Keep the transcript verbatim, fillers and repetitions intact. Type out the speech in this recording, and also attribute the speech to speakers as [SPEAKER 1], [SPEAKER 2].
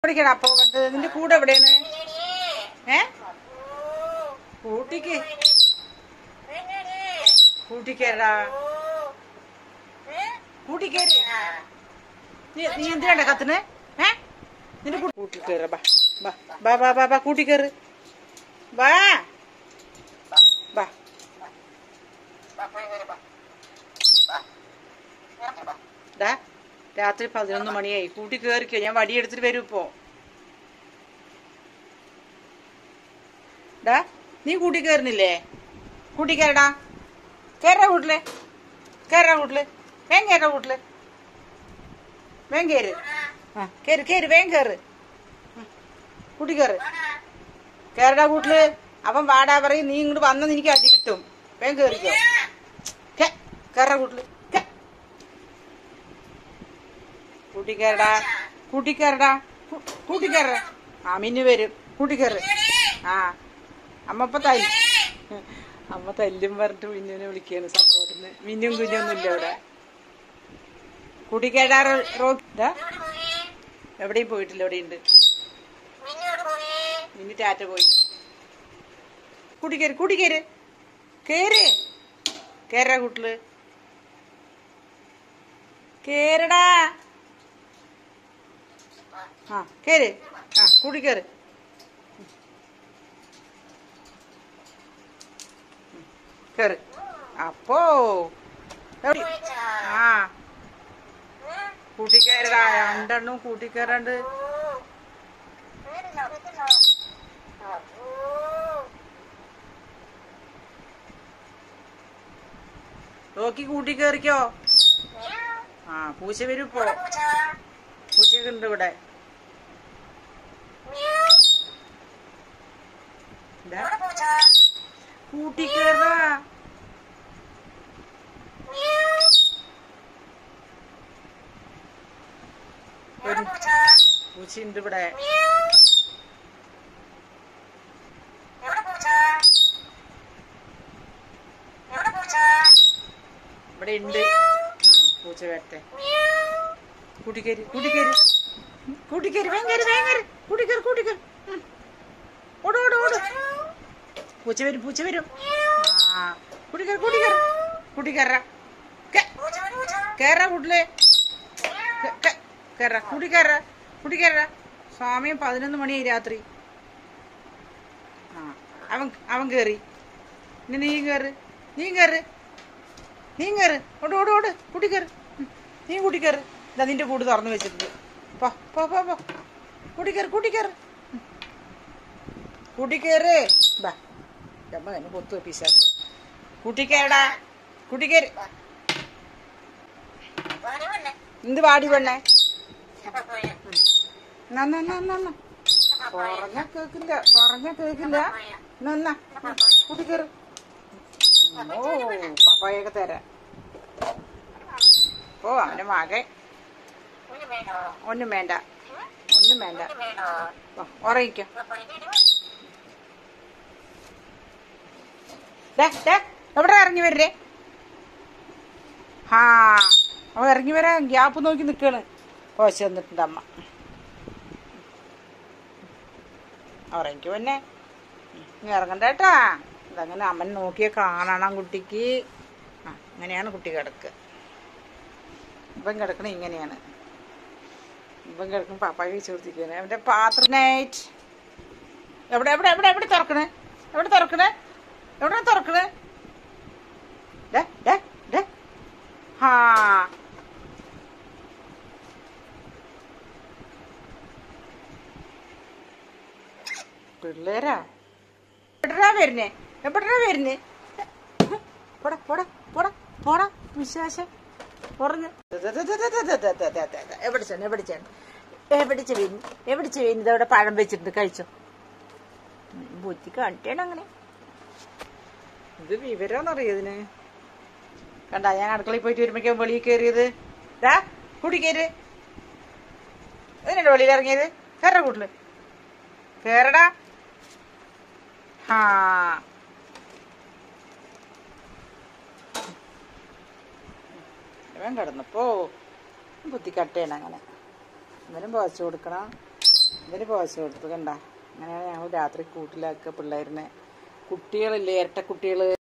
[SPEAKER 1] എവിടേക്കാണ് അപ്പൊ കണ്ടത്? നിന്റെ കൂടെ എവിടെയാണ്? ഏ കൂട്ടിക്ക് കൂട്ടിക്കേറാ കൂട്ടിക്കേറി. നീ നീ എന്തിനാ കത്തിന്? ഏ നിന്റെ കൂട്ടിൽ കയറ. ബാ ബാ ബാ ബാ ബാ കൂട്ടിക്കേറ്. ബാ ബാ ഡാ രാത്രി പതിനൊന്ന് മണിയായി. കൂട്ടി കേറിക്കോ, ഞാൻ വടിയെടുത്തിട്ട് വരും ഇപ്പോ. ഡാ നീ കൂട്ടി കയറുന്നില്ലേ? കൂട്ടി കയറടാ. കയറാ വീട്ടില്, കയറാ വീട്ടില്, വേഗം കയറാ വീട്ടില്, വേഗം കയറ്. ആ കയറ് കയറ് വേഗം കയറ്. കൂട്ടി കയറ്, കയറടാ വീട്ടില്. അവൻ വാടാ പറയും, നീ ഇങ്ങോട്ട് വന്നെന്ന് എനിക്ക് അടി കിട്ടും. വേഗം കയറിക്കോ. കയറാ വീട്ടില്, കൂട്ടിക്കയറടാ, കൂട്ടിക്കയറടാ, കൂട്ടിക്കയറ. ആ മിന്നു വരും, കൂട്ടിക്കയറ്. ആ അമ്മ ഇപ്പൊ തല്ലി അമ്മ തല്ലും പറഞ്ഞിട്ട് മിന്നുവിനെ വിളിക്കാണ് സപ്പോർട്ടിന്. മിന്നും കുഞ്ഞൊന്നും ഇല്ല ഇവിടെ. കൂട്ടിക്കയറാ. റോഡാ എവിടെയും പോയിട്ടില്ല, എവിടെയുണ്ട് മിന്നു? ടാറ്റ പോയി. കൂട്ടിക്കയറ്, കൂട്ടിക്കയറ്, കേറ്. കേറാ കൂട്ടില്, കേറടാ. ആ കേറ്. ആ കൂട്ടിക്കേറ്. കേറ്. അപ്പോ ആ കൂട്ടിക്കേറടാ. രണ്ടെണ്ണം കൂട്ടിക്കേറാണ്ട്. നോക്കി കൂട്ടിക്കേറിക്കോ. ആ പൂച്ച വരും ഇപ്പോ. പൂച്ചയൊക്കെ ഉണ്ട് ഇവിടെ. കൂട്ടിക്കേറാ. പൂച്ചയുണ്ട് ഇവിടെ. ഇവിടെ ഉണ്ട്. ആ പൂച്ച വരട്ടെ. കൂട്ടിക്കേരി, കൂട്ടിക്കേരി, കൂട്ടിക്കേരി, വേങ്ങേരി, വേങ്ങേരി, കൂട്ടിക്കേറി, കൂട്ടിക്കേറി. ഓട് ഓട് ഓട്. പൂച്ച വരും, പൂച്ച വരും. ആ കൂട്ടിക്കേറി, കൂട്ടിക്കേറി, കൂട്ടിക്കേറ. കേറാ കൂട്ടില്, കേറാ, കൂട്ടിക്കേറ, കൂട്ടിക്കേറ. സമയം പതിനൊന്ന് മണിയായി രാത്രി. ആ അവൻ അവൻ കേറി. ഇനി നീ കേറ്, നീ കേറ്, നീ കേറ്. ഓട് ഓട് ഓട്. കൂട്ടിക്കേറ്, നീ കൂട്ടിക്കേറ്. ഇതാ നിന്റെ കൂട് തുറന്നു വെച്ചിട്ടുണ്ട്. പോ പോ പോ പോ. കൂട്ടിക്കേറ്, കൂട്ടിക്കേറ്, കൂട്ടിക്കേറ്. ബാ അമ്മ തന്നെ പൊത്തു പിശാസ്. കൂട്ടിക്കേറടാ, കൂട്ടിക്കേറ്. എന്ത് വാടി പെണ്ണേ? പറഞ്ഞ കേക്കില്ല, പറഞ്ഞ കേക്കില്ല. നന്നാ കൂട്ടിക്കേറ്. ഓ പപ്പായൊക്കെ തരാം. ഓ അവന്റെ മകൻ ഒന്നും വേണ്ട, ഒന്നും വേണ്ട. ഉറങ്ങിക്കോ. എവിടെ ഇറങ്ങി വരേ? ഹാ അവ ഇറങ്ങി വരാൻ ഗ്യാപ്പ് നോക്കി നിക്കാണ്. പോശ വന്നിട്ടുണ്ട് അമ്മ. ഉറങ്ങിക്കോ പിന്നെ, നീ ഇറങ്ങണ്ട കേട്ടാ. അതങ്ങനെ അമ്മൻ നോക്കിയ കാണണം കുട്ടിക്ക്. ആ അങ്ങനെയാണ് കുട്ടി കിടക്കുക. ഇവൻ കിടക്കണ ഇങ്ങനെയാണ്. ഇവൻ കിടക്കും പാപ്പായി വെച്ച് കൊടുത്തിരിക്കുകയാണ്. അവൻ്റെ പാത്രം നൈറ്റ്. എവിടെ എവിടെ എവിടെ എവിടെ തുറക്കണേ? എവിടെ തുറക്കണേ? എവിടെ തുറക്കണേ? ഹാ പിള്ളേരാ എവിടാ വരുന്നേ? എവിടാ വരുന്നേ? പോടാ പോടാ പോടാ പോടാ വിശ്വാസം പറഞ്ഞു. എവിടെ ചെന്ന് എവിടെ ചെന്ന് എവിടെ ചെന്ന് എവിടെ ചെന്ന് ഇതവിടെ പഴം വെച്ചിട്ടുണ്ട്, കഴിച്ചോ. ബുദ്ധി കാണിട്ടാണ് അങ്ങനെ. ഇത് വിവരമെന്നറിയ ഇതിന്. കണ്ട ഞാൻ അടുക്കളയിൽ പോയിട്ട് വരുമ്പോഴേക്കും വെളിയിൽ കയറിയത്. ഡാ കുടിക്കേര്. ഇതിനല്ലേ വെളിയിൽ ഇറങ്ങിയത്? കയറ കൂട്ടില്, കേറടാ. ഹാ ഇവൻ കിടന്നപ്പോ ബുദ്ധി കട്ടയാണ് അങ്ങനെ. ഇവനും പോച്ചു കൊടുക്കണം. ഇതിന് പോച്ച കൊടുത്ത് കണ്ട. അങ്ങനെയാണ് ഞങ്ങൾ രാത്രി കൂട്ടിലാക്കുക പിള്ളേരിനെ. കുട്ടികളില്ലേ, ഇരട്ട കുട്ടികൾ